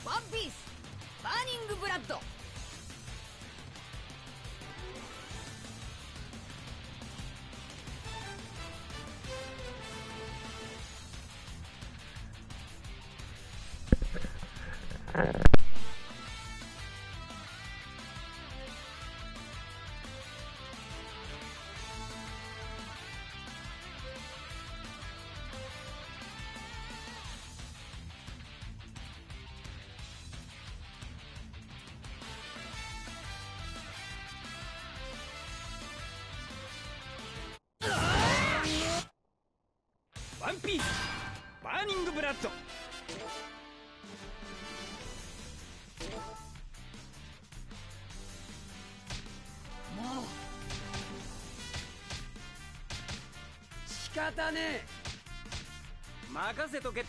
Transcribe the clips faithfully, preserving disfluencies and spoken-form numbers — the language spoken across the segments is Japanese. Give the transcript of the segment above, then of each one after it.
ワンピースバーニングブラッド。 ワンピースバーニングブラッド。 もう仕方ねえ。 任せとけって。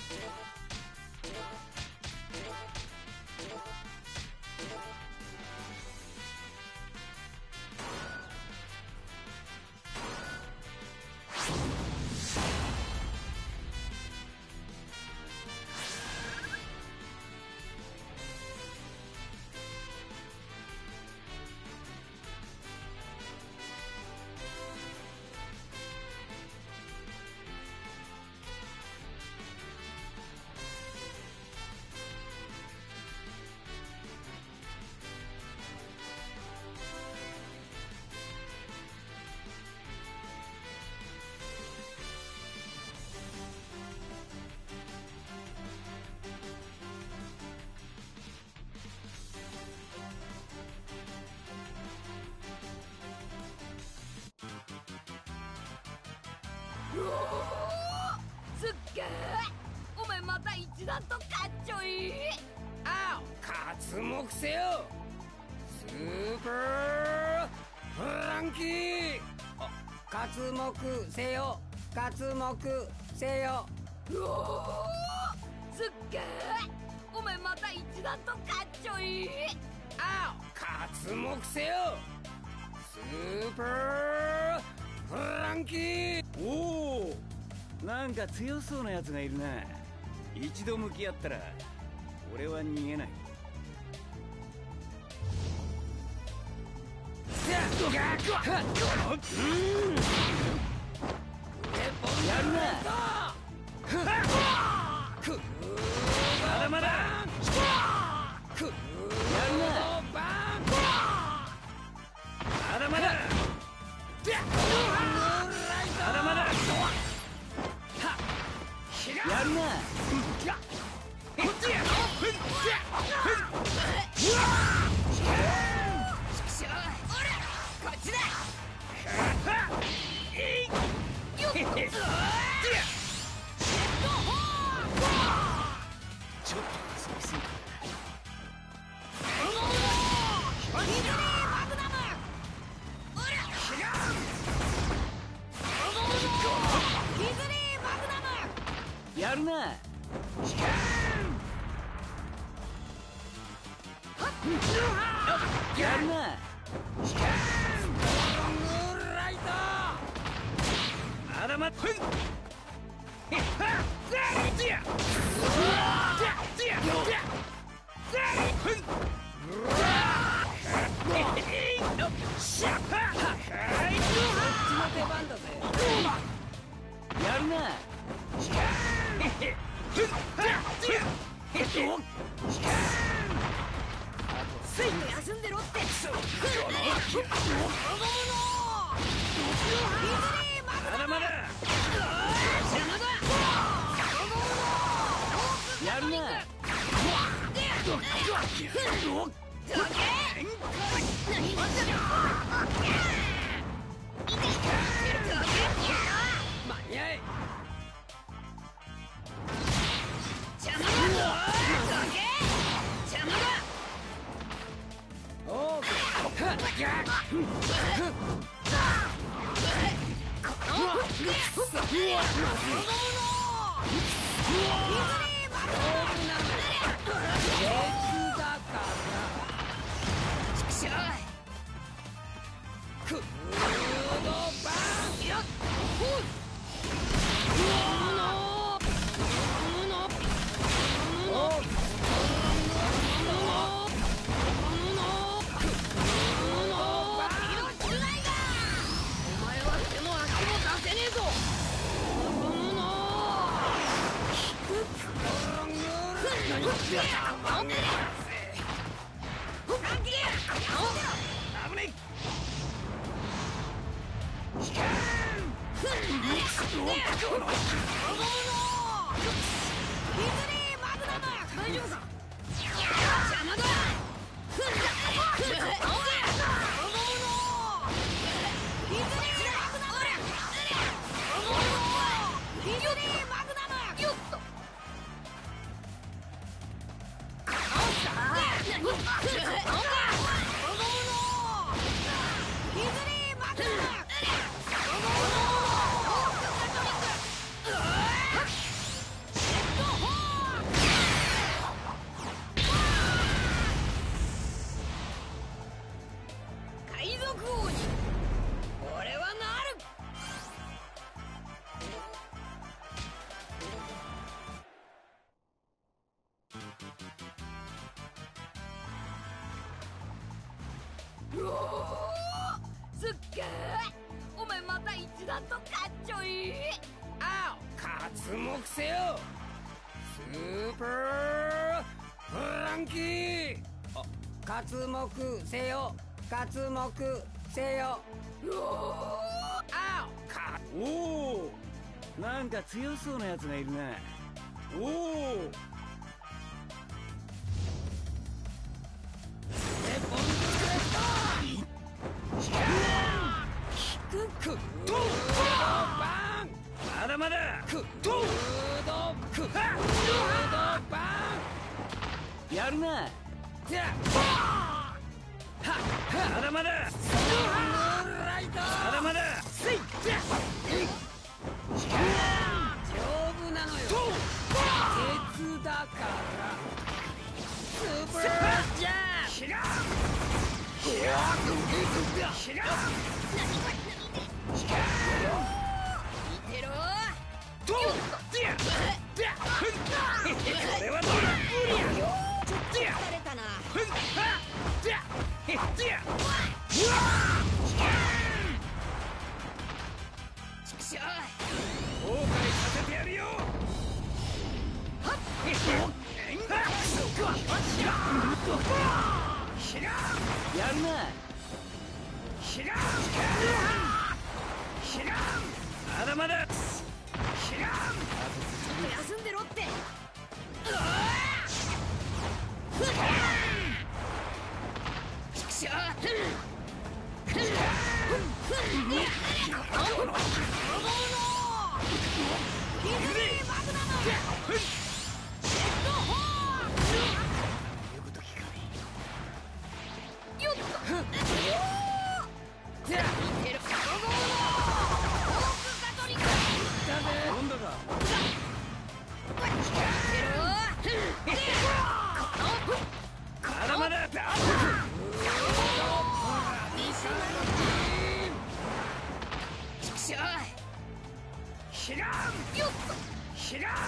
うおー、すっげえ。お前また一段とかっちょいい。 あお活目せよスーパーフランキー。あ活目せよ活目せよ。 うおー、すっげえ。お前また一段とかっちょいい。 あお活目せよスーパーフランキー。 おお、なんか強そうなやつがいるな。一度向き合ったら俺は逃げない。 やるな。 まだまだ。 やるな。 まだまだ。まだまだ。 やるな。 こっちや。こっちだ。よっと。 ちょっと難しい。 やるな。やるな。 まだまだ。 やるな。 スイと休んでろって。 まだまだ。 やるな。間に合え。おうすっげえ。お前また一段とかっちょいい。 あお活目せよ。スーパーフランキー。あ活目せよ。活目せよ。あおかおお、なんか強そうなやつがいるな。おお、 クードバン。 まだまだ。 クードクードバン。 やるな。 じゃまだまだ。 ライト。 まだまだ。 せいじゃ丈夫なのよ。鉄だからスーパージャー。ひらひらひら見てろ。 とこれはどうだ。 疲れたな。ちくしょう。 後悔させてやるよ。やるな。 ひらひらまだまだ。 ちょっと休んでろって。ちくしょう。 今度か。まだまだ。 ちくしょう。 ひらよっひら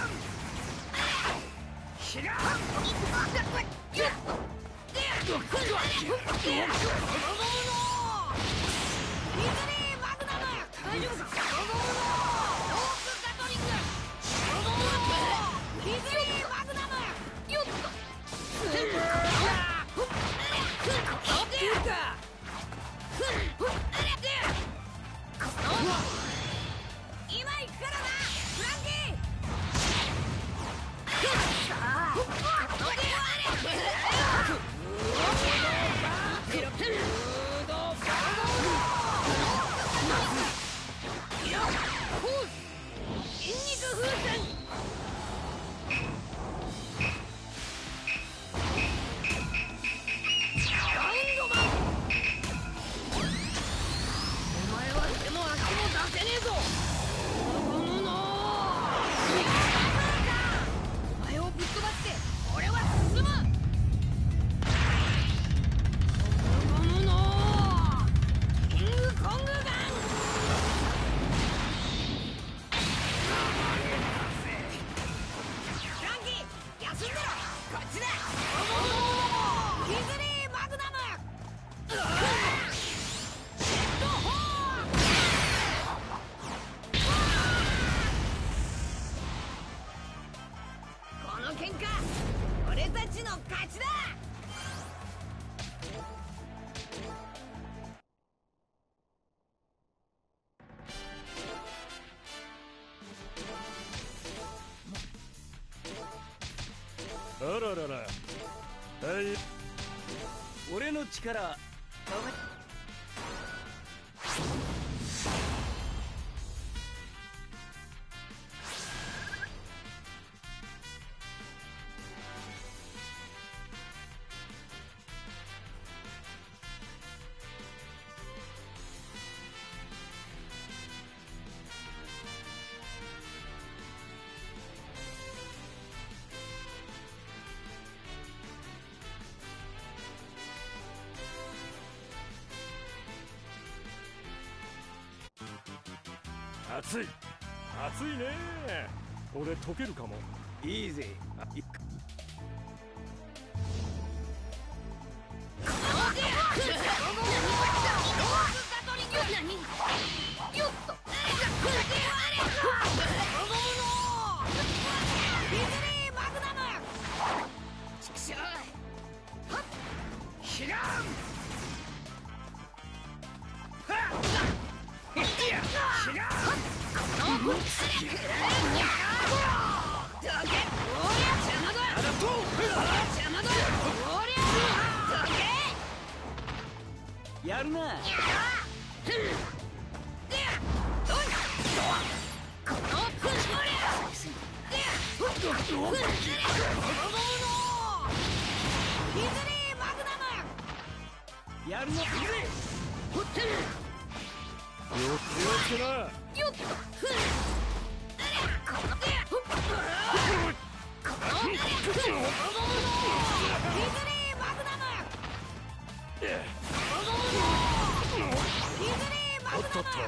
ひら今行くからなフランキ筋肉風船。ラウンドマン。お前は手も足も出せねえぞ。このものお前をぶっ飛ばして俺は進む。このものキングコングガン。フランキー休んでろ。こっちだ。キズリーマグナム。ヘッドホー。この喧嘩俺たちの勝ちだ。 あららら。はい。 俺の力熱い熱いね。俺溶けるかも。 いいぜ。あいやるな。やるな。 気をつけな。おっとっと。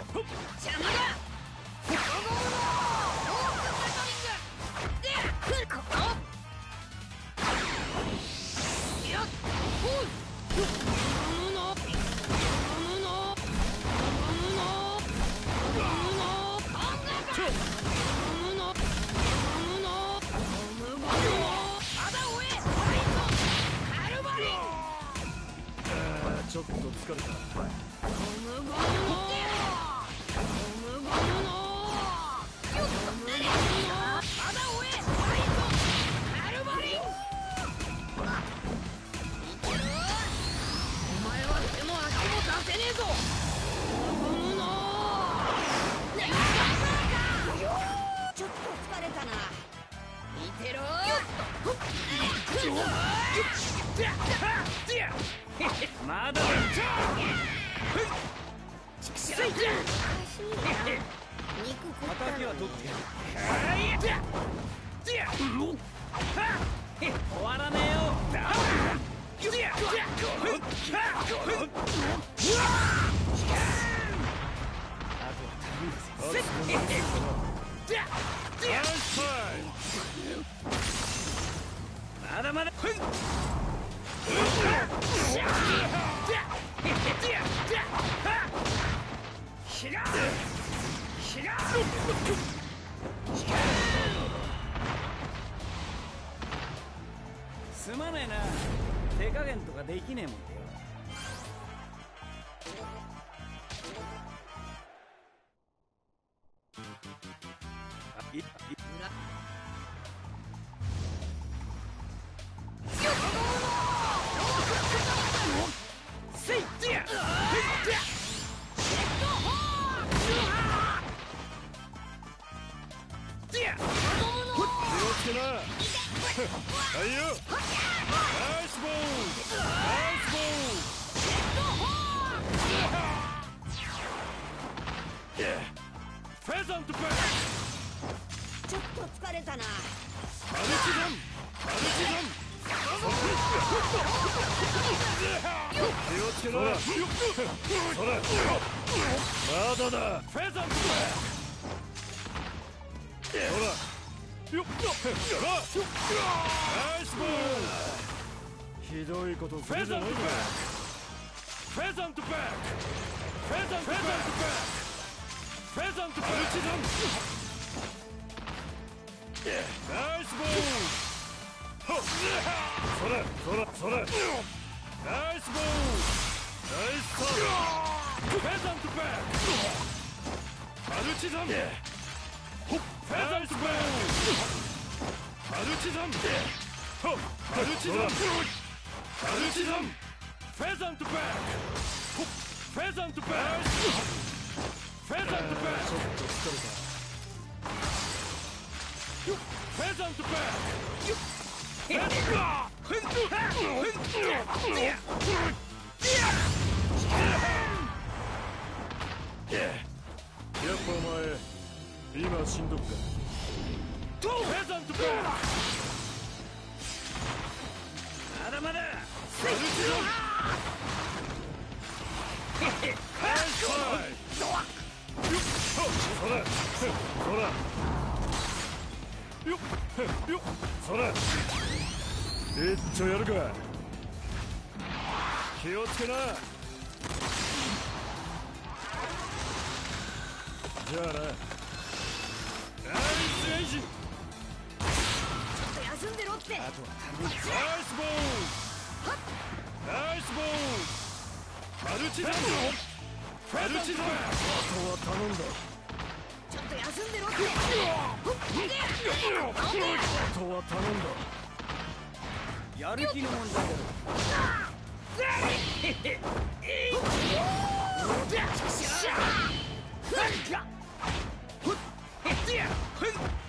ちょっと疲れた。 まだだ。敵は取ってやる。終わらねえよ。まだまだ。すまねえな。手加減とかできねえもんでよ。あいいはいよ。ナイスボール。ナイスボール。フェザントバック。 ちょっと疲れたな。 マルチダン。マルチダン。気をつけな。それ。まだだ。フェザントバック。ほら。よっナイスボール。ひどいことするじゃないか。フェザントバック。フェザントバック。フェザントバック。ルチダン。ナイスボール。 それそれそれナイスボールナイスサーブフェザントバックマルチザンフェザントバックマルチザンマルチザンマルチザンフェザントバックフェザントバックフェザントバックちょっと疲れたフェザントバックフェザントバックやっぱお前今しんどくかフェザントバックまだまだマルチザンナイスファイトそらそらよっよっそら一丁やるか気をつけなじゃあなナイスエンジンちょっと休んでろってあとはナイスボールナイスボールマルチザンドマルチザンあとは頼んだちょっと休んでろってあとは頼んだやる気の問題だろよっしゃ